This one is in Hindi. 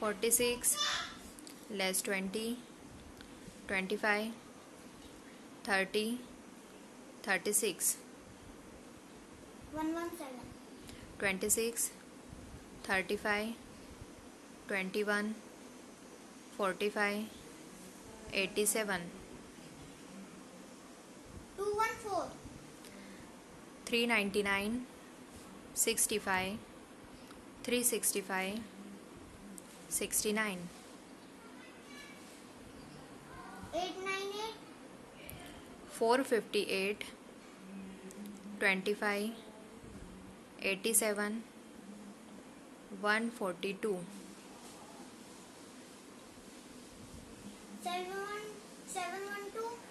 46 less 20, 25, 30, 36, 117, 26, 35, 21, 45, 87, 214, 399, 65, 365, 69, 898, 458, 25, 87, 142, 712,